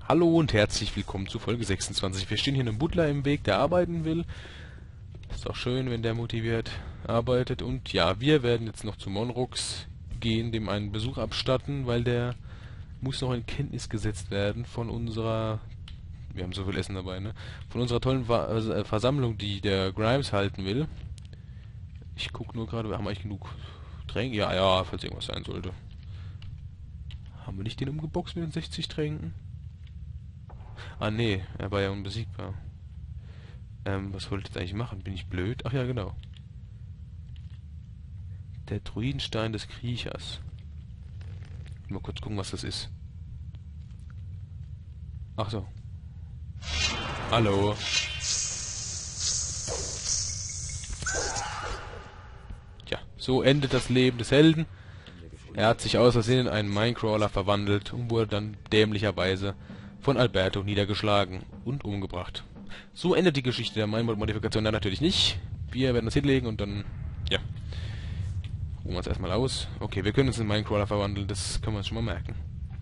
Hallo und herzlich willkommen zu Folge 26. Wir stehen hier einem Butler im Weg, der arbeiten will. Ist auch schön, wenn der motiviert arbeitet. Und ja, wir werden jetzt noch zu Monrux gehen, dem einen Besuch abstatten, weil der muss noch in Kenntnis gesetzt werden von unserer... Wir haben so viel Essen dabei, ne? Von unserer tollen Versammlung, die der Grimes halten will. Ich guck nur gerade, wir haben eigentlich genug Tränke? Ja, falls irgendwas sein sollte. Haben wir nicht den umgeboxt mit den 60 Tränken? Ah nee, er war ja unbesiegbar. Was wollte ich jetzt eigentlich machen? Bin ich blöd? Ach ja, genau. Der Druidenstein des Kriechers. Mal kurz gucken, was das ist. Ach so. Hallo. Tja, so endet das Leben des Helden. Er hat sich aus Versehen in einen Minecrawler verwandelt und wurde dann dämlicherweise von Alberto niedergeschlagen und umgebracht. So endet die Geschichte der Minecraft-Modifikation dann natürlich nicht. Wir werden das hinlegen und dann, ja, ruhen wir uns erstmal aus. Okay, wir können uns in Minecrawler verwandeln, das können wir uns schon mal merken.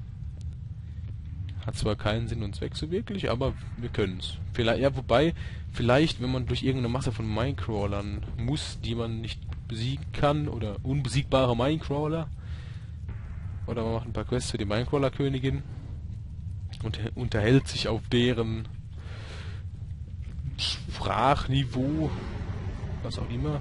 Hat zwar keinen Sinn und Zweck so wirklich, aber wir können es. Vielleicht, ja, wobei, vielleicht, wenn man durch irgendeine Masse von Minecrawlern muss, die man nicht besiegen kann, oder unbesiegbare Minecrawler, oder man macht ein paar Quests für die Minecrawler-Königin und unterhält sich auf deren Sprachniveau, was auch immer.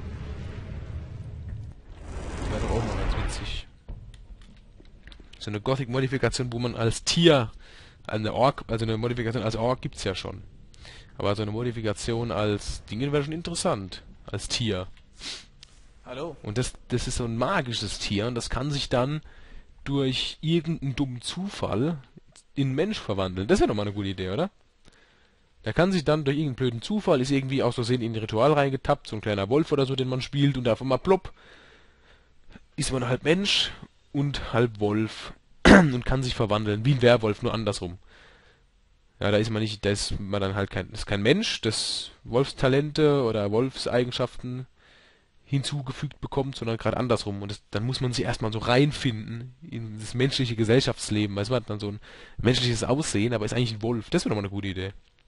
Das wäre doch auch mal ganz witzig. So eine Gothic-Modifikation, wo man als Tier, eine Ork, also eine Modifikation als Ork gibt's ja schon. Aber so eine Modifikation als Ding wäre schon interessant. Als Tier. Hallo. Und das ist so ein magisches Tier und das kann sich dann durch irgendeinen dummen Zufall in Mensch verwandeln. Das wäre doch mal eine gute Idee, oder? Der kann sich dann durch irgendeinen blöden Zufall, ist irgendwie aus Versehen in ein Ritual reingetappt, so ein kleiner Wolf oder so, den man spielt, und einfach mal plopp, ist man halb Mensch und halb Wolf und kann sich verwandeln, wie ein Werwolf, nur andersrum. Ja, da ist man nicht, da ist man dann halt kein Mensch, das Wolfstalente oder Wolfseigenschaften hinzugefügt bekommt, sondern gerade andersrum. Und dann muss man sich erstmal so reinfinden in das menschliche Gesellschaftsleben. Weißt du, man hat dann so ein menschliches Aussehen, aber ist eigentlich ein Wolf. Das wäre doch mal eine gute Idee.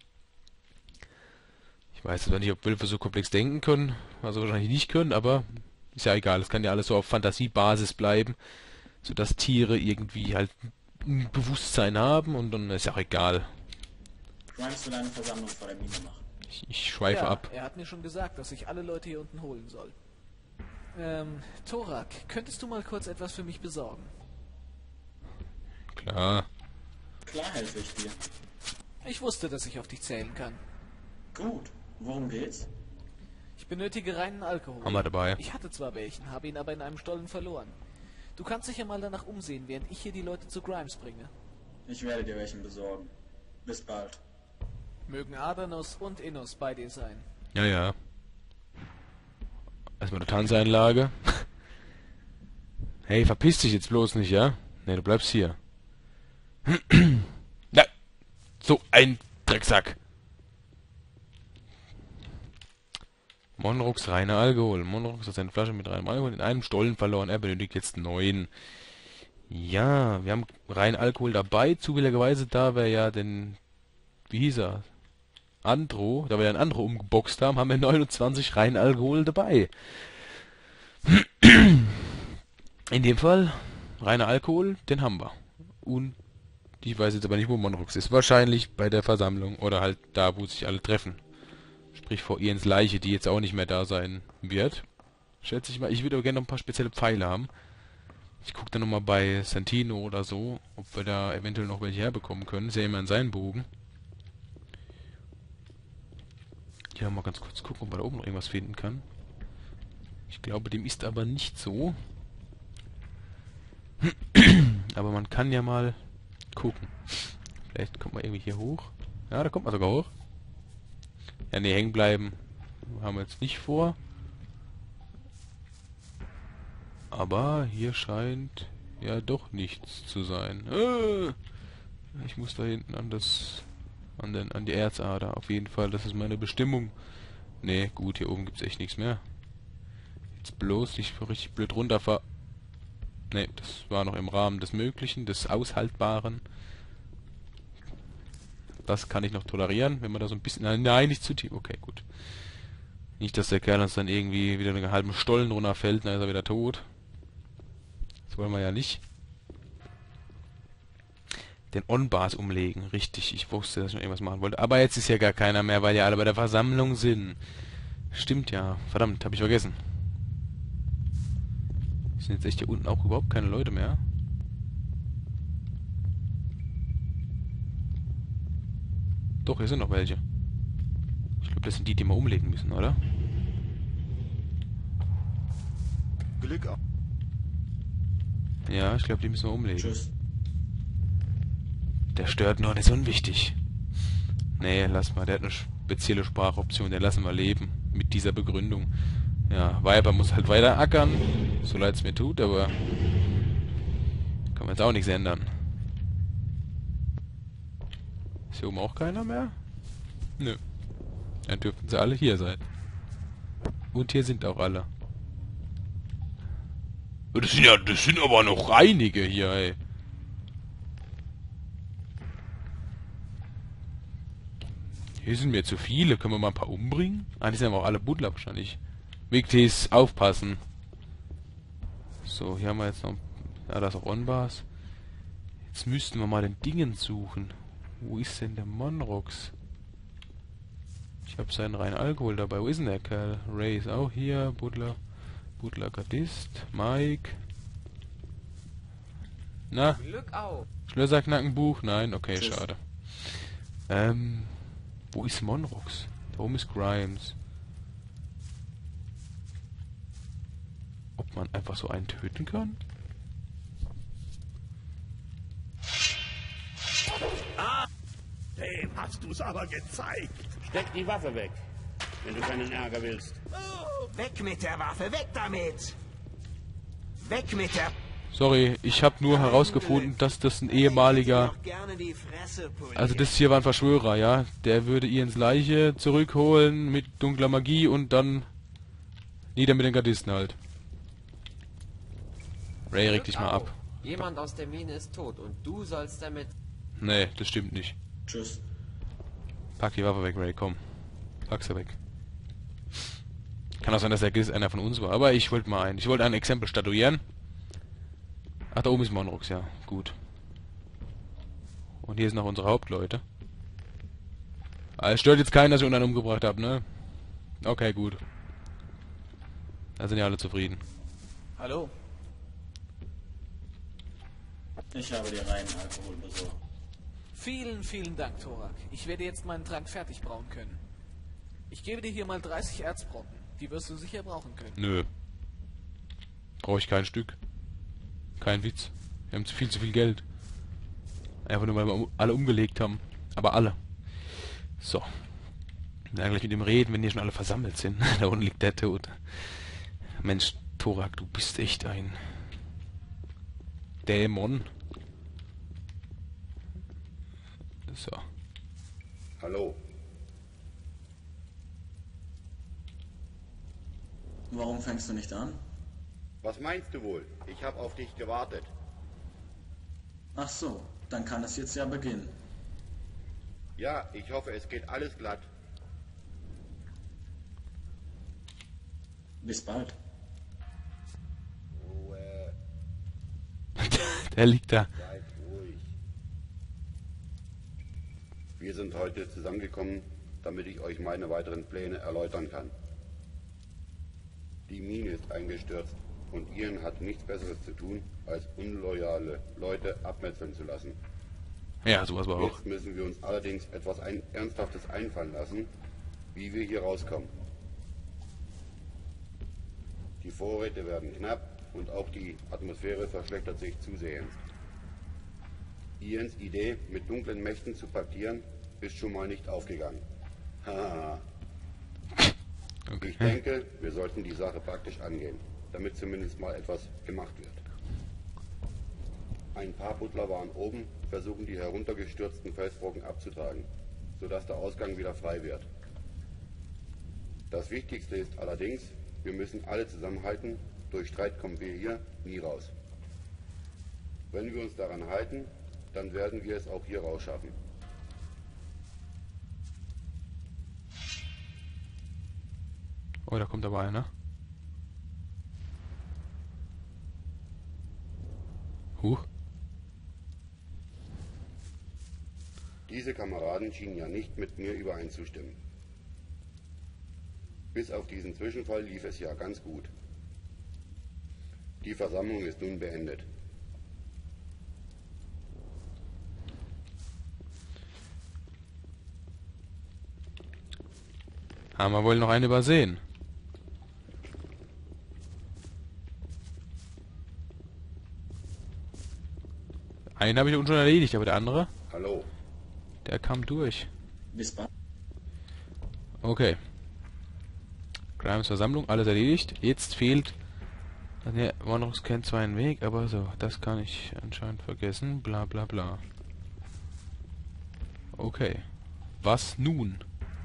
Ich weiß jetzt nicht, ob Wölfe so komplex denken können, also wahrscheinlich nicht können, aber ist ja egal. Es kann ja alles so auf Fantasiebasis bleiben, sodass Tiere irgendwie halt ein Bewusstsein haben und dann ist ja auch egal. Grimes will eine Versammlung vor der Mine machen. Ich schweife ab. Er hat mir schon gesagt, dass ich alle Leute hier unten holen soll. Thorak, könntest du mal kurz etwas für mich besorgen? Klar. Klar helfe ich dir. Ich wusste, dass ich auf dich zählen kann. Gut. Worum geht's? Ich benötige reinen Alkohol. Haben wir dabei. Ich hatte zwar welchen, habe ihn aber in einem Stollen verloren. Du kannst dich ja mal danach umsehen, während ich hier die Leute zu Grimes bringe. Ich werde dir welchen besorgen. Bis bald. Mögen Adanos und Innos bei dir sein. Ja, ja. Erstmal eine Tanzeinlage. Hey, verpiss dich jetzt bloß nicht, ja? Ne, du bleibst hier. Na, so ein Drecksack. Monrux reiner Alkohol. Monrux hat seine Flasche mit reinem Alkohol in einem Stollen verloren. Er benötigt jetzt 9. Ja, wir haben reinen Alkohol dabei. Zufälligerweise, da wir ja den... Wie hieß er? Andro, da wir den Andro umgeboxt haben, haben wir 29 rein Alkohol dabei. In dem Fall, reiner Alkohol, den haben wir. Und ich weiß jetzt aber nicht, wo Monrux ist. Wahrscheinlich bei der Versammlung oder halt da, wo sich alle treffen. Sprich vor Ians Leiche, die jetzt auch nicht mehr da sein wird. Schätze ich mal. Ich würde aber gerne noch ein paar spezielle Pfeile haben. Ich gucke dann nochmal bei Santino oder so, ob wir da eventuell noch welche herbekommen können. Ist ja immer in seinen Bogen. Ja, mal ganz kurz gucken, ob man da oben noch irgendwas finden kann. Ich glaube, dem ist aber nicht so. Aber man kann ja mal gucken. Vielleicht kommt man irgendwie hier hoch. Ja, da kommt man sogar hoch. Ja, ne, hängen bleiben haben wir jetzt nicht vor. Aber hier scheint ja doch nichts zu sein. Ich muss da hinten an das... An die Erzader, auf jeden Fall, das ist meine Bestimmung. Ne, gut, hier oben gibt's echt nichts mehr. Jetzt bloß nicht richtig blöd runterfahren. Ne, das war noch im Rahmen des Möglichen, des Aushaltbaren. Das kann ich noch tolerieren, wenn man da so ein bisschen... Nein, nicht zu tief. Okay, gut. Nicht, dass der Kerl uns dann irgendwie wieder einen halben Stollen runterfällt, dann ist er wieder tot. Das wollen wir ja nicht. Den On-Bars umlegen. Richtig, ich wusste, dass ich noch irgendwas machen wollte. Aber jetzt ist ja gar keiner mehr, weil ja alle bei der Versammlung sind. Stimmt ja. Verdammt, habe ich vergessen. Sind jetzt echt hier unten auch überhaupt keine Leute mehr. Doch, hier sind noch welche. Ich glaube, das sind die, die wir umlegen müssen, oder? Glück auf. Ja, ich glaube, die müssen wir umlegen. Tschüss. Der stört nur, der ist unwichtig. Nee, lass mal, der hat eine spezielle Sprachoption, den lassen wir leben. Mit dieser Begründung. Ja, Viper muss halt weiter ackern, so leid es mir tut, aber kann man jetzt auch nichts ändern. Ist hier oben auch keiner mehr? Nö. Dann dürften sie alle hier sein. Und hier sind auch alle. Das sind aber noch einige hier, ey. Hier sind mir zu viele. Können wir mal ein paar umbringen? Ah, die sind aber auch alle Butler wahrscheinlich. Victis, aufpassen. So, hier haben wir jetzt noch... Ja, da ist auch On-Bars. Jetzt müssten wir mal den Dingen suchen. Wo ist denn der Monrox? Ich habe seinen reinen Alkohol dabei. Wo ist denn der Kerl? Ray ist auch hier. Butler Gardist. Mike. Na? Glück auf! Schlösserknackenbuch? Nein? Okay, Tschüss. schade. Wo ist Monrox? Da oben ist Grimes. Ob man einfach so einen töten kann? Dem hast du's aber gezeigt. Steck die Waffe weg, wenn du keinen Ärger willst. Weg mit der Waffe, weg damit! Weg mit der... Sorry, ich habe nur herausgefunden, dass das ein ehemaliger... Doch gerne die Fresse polieren. Also das hier war ein Verschwörer, ja? Der würde Ians Leiche zurückholen mit dunkler Magie und dann nieder mit den Gardisten halt. Ray, reg dich mal ab. Jemand aus der Mine ist tot und du sollst damit... Nee, das stimmt nicht. Tschüss. Pack die Waffe weg, Ray, komm. Pack sie weg. Kann auch sein, dass der Gardist einer von uns war, aber ich wollte mal ein Exempel statuieren. Ach, da oben ist Monrox, ja. Gut. Und hier sind noch unsere Hauptleute. Ah, es stört jetzt keinen, dass ich einen umgebracht habe, ne? Okay, gut. Da sind ja alle zufrieden. Hallo? Ich habe dir reinen Alkohol besorgt. Vielen, vielen Dank, Thorak. Ich werde jetzt meinen Trank fertig brauen können. Ich gebe dir hier mal 30 Erzbrocken. Die wirst du sicher brauchen können. Nö. Brauche ich kein Stück. Kein Witz. Wir haben viel zu viel Geld. Einfach nur, weil wir alle umgelegt haben. Aber alle. So. Wir werden gleich mit ihm reden, wenn die schon alle versammelt sind. Da unten liegt der tot. Mensch, Thorak, du bist echt ein Dämon. So. Hallo. Warum fängst du nicht an? Was meinst du wohl? Ich habe auf dich gewartet. Ach so, dann kann es jetzt ja beginnen. Ja, ich hoffe, es geht alles glatt. Bis bald. Ruhe, Der liegt da. seid ruhig. Wir sind heute zusammengekommen, damit ich euch meine weiteren Pläne erläutern kann. Die Mine ist eingestürzt und Ian hat nichts Besseres zu tun, als unloyale Leute abmetzeln zu lassen. Ja, sowas war auch. Jetzt müssen wir uns allerdings etwas Ernsthaftes einfallen lassen, wie wir hier rauskommen. Die Vorräte werden knapp und auch die Atmosphäre verschlechtert sich zusehends. Ians Idee, mit dunklen Mächten zu paktieren, ist schon mal nicht aufgegangen. Haha. Okay. Ich denke, wir sollten die Sache praktisch angehen, damit zumindest mal etwas gemacht wird. Ein paar Butler waren oben, versuchen die heruntergestürzten Felsbrocken abzutragen, sodass der Ausgang wieder frei wird. Das Wichtigste ist allerdings, wir müssen alle zusammenhalten, durch Streit kommen wir hier nie raus. Wenn wir uns daran halten, dann werden wir es auch hier rausschaffen. Oh, da kommt aber einer. Huch. Diese Kameraden schienen ja nicht mit mir übereinzustimmen. Bis auf diesen Zwischenfall lief es ja ganz gut. Die Versammlung ist nun beendet. Haben wir wohl noch einen übersehen. Einen habe ich schon erledigt, aber der andere, Hallo. der kam durch. Bis bald. Okay. Grimes Versammlung, alles erledigt. Jetzt fehlt... Ne, Wanderungs kennt zwar einen Weg, aber so, das kann ich anscheinend vergessen. Bla bla bla. Okay. Was nun?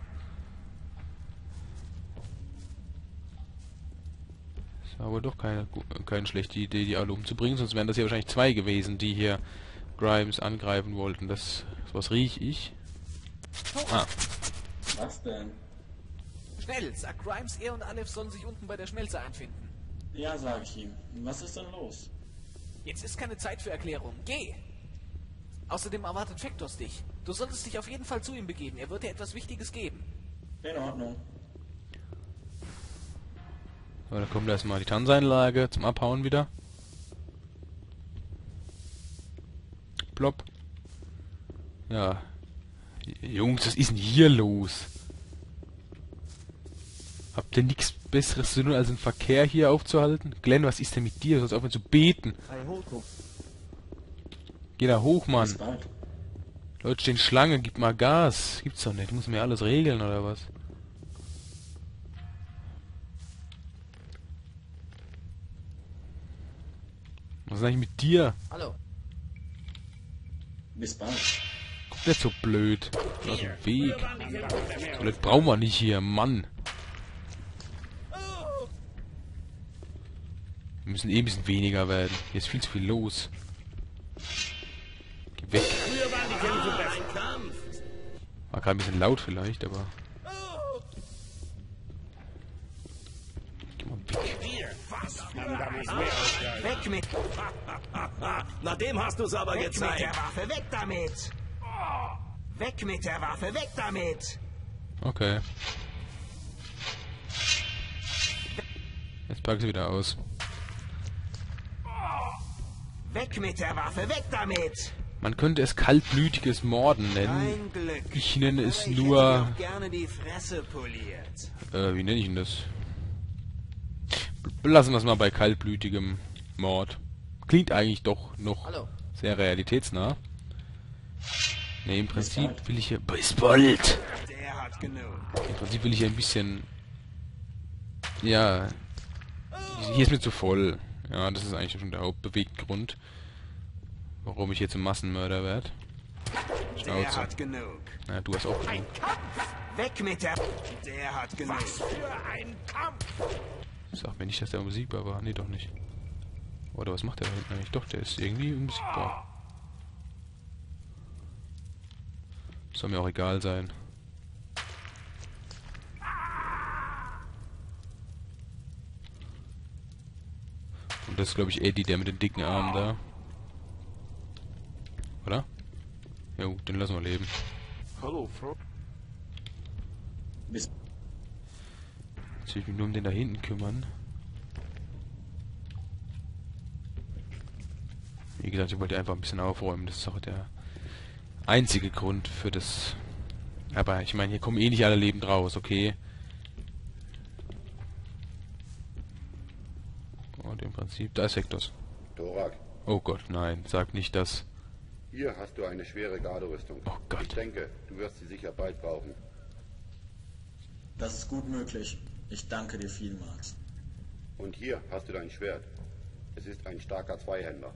Das war wohl doch keine schlechte Idee, die alle umzubringen, sonst wären das ja wahrscheinlich zwei gewesen, die hier Grimes angreifen wollten. Was riech ich? Ah, Was denn? Schnell, sag Grimes, er und Aleph sollen sich unten bei der Schmelze einfinden. Ja, sag ich ihm. Was ist denn los? Jetzt ist keine Zeit für Erklärungen. Geh! Außerdem erwartet Vectos dich. Du solltest dich auf jeden Fall zu ihm begeben. Er wird dir etwas Wichtiges geben. In Ordnung. so, da kommt erstmal die Tanzeinlage zum Abhauen wieder. Plopp. Ja. Jungs, was ist denn hier los? Habt ihr nichts Besseres zu tun, als den Verkehr hier aufzuhalten? Glenn, was ist denn mit dir? Du sollst aufhören zu beten. Geh da hoch, Mann. Bis bald. Leute stehen Schlange, gib mal Gas. Gibt's doch nicht. Muss mir alles regeln, oder was? Was ist eigentlich mit dir? Hallo. Bis bald. Guck nicht so blöd. Aus dem Weg. So das brauchen wir nicht hier, Mann. Wir müssen eh ein bisschen weniger werden. Hier ist viel zu viel los. Geh weg. War gerade ein bisschen laut vielleicht, aber... Geh mal weg. Weg mit... Na, dem hast du's aber Weg mit gezeigt. der Waffe, weg damit! Weg mit der Waffe, weg damit! Okay. Jetzt pack ich sie wieder aus. Weg mit der Waffe, weg damit! Man könnte es kaltblütiges Morden nennen. Ein Glück. Ich nenne es Ich hätte nur... dir auch gerne die Fresse poliert. Wie nenne ich denn das? Belassen wir es mal bei kaltblütigem Mord. Klingt eigentlich doch noch Hallo. sehr realitätsnah. Ne, im Prinzip bald. will ich hier... Bis bald! Der hat genug. Im Prinzip will ich hier ein bisschen... Ja... Hier ist mir zu voll. Ja, das ist eigentlich schon der Hauptbeweggrund, warum ich hier zum Massenmörder werde. Der Schnauze. hat genug. Ja, du hast auch genug. Weg mit der... Der hat genug. Was für ein Kampf! Sag mir nicht, dass der unbesiegbar war. Nee, doch nicht. Oder was macht der da hinten eigentlich? Doch, der ist irgendwie unbesiegbar. Soll mir auch egal sein. Und das ist, glaube ich, Eddie, der mit den dicken Armen da. Oder? Jo, den lassen wir leben. Hallo, Frau. Bis Jetzt will ich mich nur um den da hinten kümmern. Wie gesagt, ich wollte einfach ein bisschen aufräumen. Das ist auch der einzige Grund für das... Aber ich meine, hier kommen eh nicht alle lebend raus, okay? Und im Prinzip... Da ist Vectos. Thorak, Oh Gott, nein. Sag nicht das. hier hast du eine schwere Garderüstung. Oh Gott. Ich denke, du wirst sie sicher bald brauchen. Das ist gut möglich. Ich danke dir vielmals. Und hier hast du dein Schwert. Es ist ein starker Zweihänder.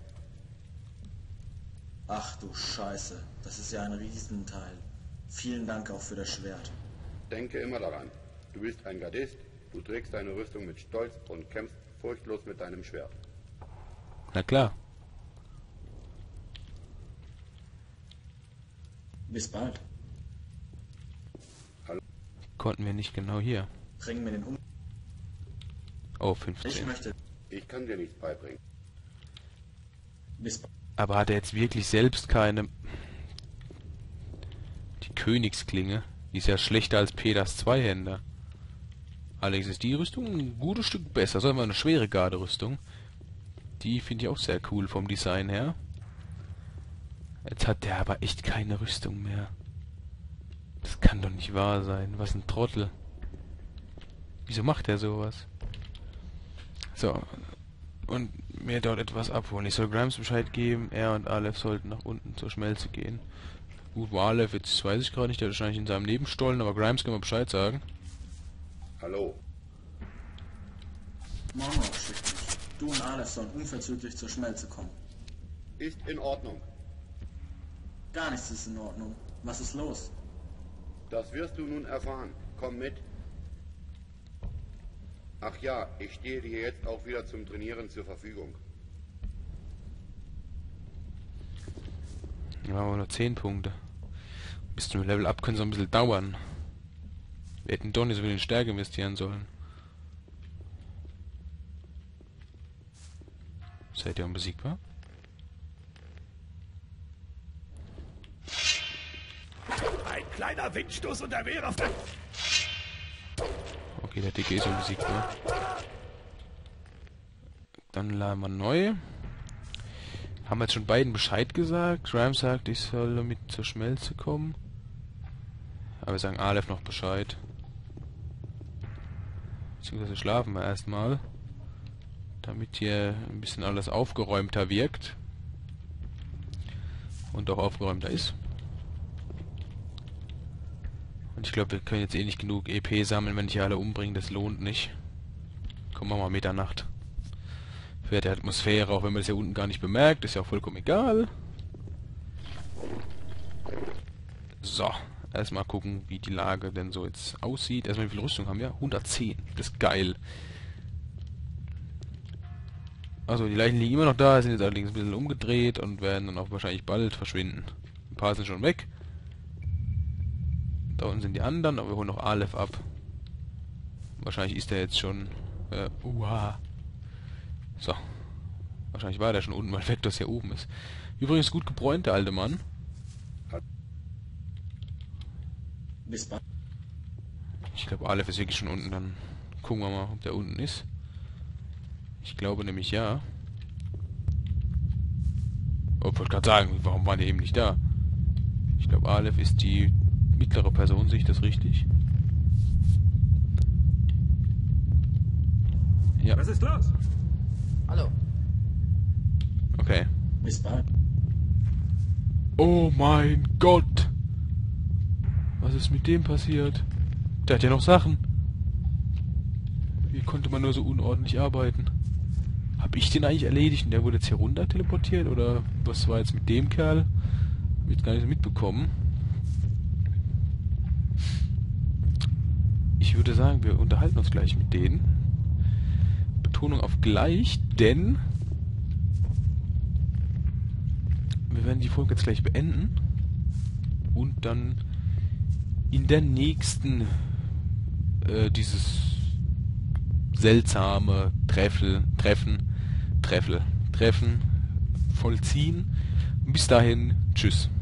Ach du Scheiße, das ist ja ein Riesenteil. Vielen Dank auch für das Schwert. Denke immer daran, du bist ein Gardist, du trägst deine Rüstung mit Stolz und kämpfst furchtlos mit deinem Schwert. Na klar. Bis bald. Konnten wir nicht genau hier. Bring mir den um. Oh, Ich 15. möchte Ich kann dir nichts beibringen. bis Aber hat er jetzt wirklich selbst keine... Die Königsklinge, die ist ja schlechter als Peters Zweihänder. Allerdings ist die Rüstung ein gutes Stück besser. So haben wir eine schwere Garderüstung. Die finde ich auch sehr cool vom Design her. Jetzt hat der aber echt keine Rüstung mehr. Das kann doch nicht wahr sein. Was ein Trottel. Wieso macht er sowas? So. Und mir dort etwas abholen. Ich soll Grimes Bescheid geben. Er und Aleph sollten nach unten zur Schmelze gehen. Gut, wo Aleph jetzt weiß ich gerade nicht. Der ist wahrscheinlich in seinem Nebenstollen. Aber Grimes kann mal Bescheid sagen. Hallo. Morgen schickt mich. Du und Aleph sollen unverzüglich zur Schmelze kommen. Ist in Ordnung. Gar nichts ist in Ordnung. Was ist los? Das wirst du nun erfahren. Komm mit. Ach ja, ich stehe dir jetzt auch wieder zum Trainieren zur Verfügung. Wir haben aber nur 10 Punkte. Bis zum Level Up können es ein bisschen dauern. Wir hätten doch nicht so viel in Stärke investieren sollen. Seid ihr unbesiegbar? Ein kleiner Windstoß und er wäre auf der... Okay, der Dicke ist unbesiegbar. Dann laden wir neu. Haben wir jetzt schon beiden Bescheid gesagt. Grimes sagt, ich soll mit zur Schmelze kommen. Aber wir sagen Aleph noch Bescheid. Beziehungsweise schlafen wir erstmal. Damit hier ein bisschen alles aufgeräumter wirkt. Und auch aufgeräumter ist. Und ich glaube, wir können jetzt eh nicht genug EP sammeln, wenn ich alle umbringe. Das lohnt nicht. Kommen wir mal Mitternacht. Für die Atmosphäre, auch wenn man das hier unten gar nicht bemerkt. Ist ja auch vollkommen egal. So. Erstmal gucken, wie die Lage denn so jetzt aussieht. Erstmal, wie viel Rüstung haben wir? 110. Das ist geil. Also, die Leichen liegen immer noch da, sind jetzt allerdings ein bisschen umgedreht und werden dann auch wahrscheinlich bald verschwinden. Ein paar sind schon weg. Da unten sind die anderen, aber wir holen noch Aleph ab. Wahrscheinlich ist der jetzt schon... So. Wahrscheinlich war der schon unten, weil Vectors hier oben ist. Übrigens gut gebräunt, der alte Mann. Bis bald. Ich glaube, Aleph ist wirklich schon unten. Dann gucken wir mal, ob der unten ist. Ich glaube nämlich ja. Oh, ich wollte gerade sagen, warum waren die eben nicht da? Ich glaube, Aleph ist die mittlere Person, sehe ich das richtig? Ja. Was ist los? Hallo. Okay. Bis bald. Oh mein Gott! Was ist mit dem passiert? Der hat ja noch Sachen. Wie konnte man nur so unordentlich arbeiten? Hab ich den eigentlich erledigt und der wurde jetzt hier runter teleportiert? Oder was war jetzt mit dem Kerl? Hab ich jetzt gar nicht so mitbekommen. Ich würde sagen, wir unterhalten uns gleich mit denen. Betonung auf gleich, denn wir werden die Folge jetzt gleich beenden und dann in der nächsten dieses seltsame Treffen vollziehen. Und bis dahin, tschüss.